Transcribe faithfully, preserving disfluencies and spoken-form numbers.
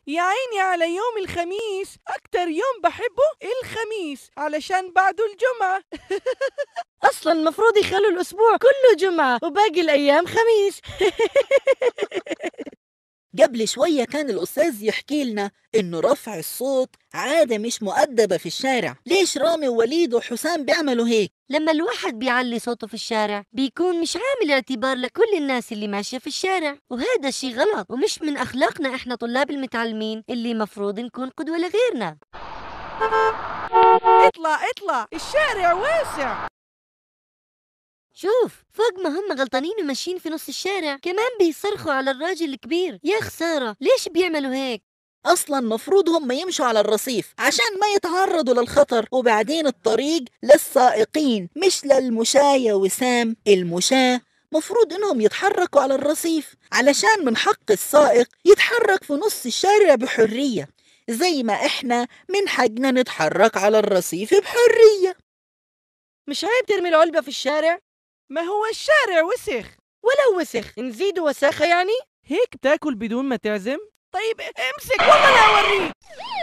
يا عيني على يوم الخميس، أكتر يوم بحبه الخميس علشان بعده الجمعة. أصلا المفروض يخلوا الأسبوع كله جمعة وباقي الأيام خميس. قبل شوية كان الأستاذ يحكي لنا إنه رفع الصوت عادة مش مؤدبة في الشارع. ليش رامي ووليد وحسام بيعملوا هيك؟ لما الواحد بيعلي صوته في الشارع بيكون مش عامل اعتبار لكل الناس اللي ماشية في الشارع، وهذا الشي غلط ومش من أخلاقنا إحنا طلاب المتعلمين اللي مفروض نكون قدوة لغيرنا. اطلع اطلع، الشارع واسع. شوف، فوق ما هم غلطانين وماشيين في نص الشارع كمان بيصرخوا على الراجل الكبير. يا خسارة، ليش بيعملوا هيك؟ أصلا مفروض هم يمشوا على الرصيف عشان ما يتعرضوا للخطر، وبعدين الطريق للسائقين مش للمشاة. يا وسام، المشاة مفروض إنهم يتحركوا على الرصيف علشان من حق السائق يتحرك في نص الشارع بحرية، زي ما إحنا من حقنا نتحرك على الرصيف بحرية. مش عيب ترمي العلبة في الشارع؟ ما هو الشارع وسخ. ولو وسخ نزيدوا وساخة يعني؟ هيك تاكل بدون ما تعزم؟ طيب امسك والله لا أوريك.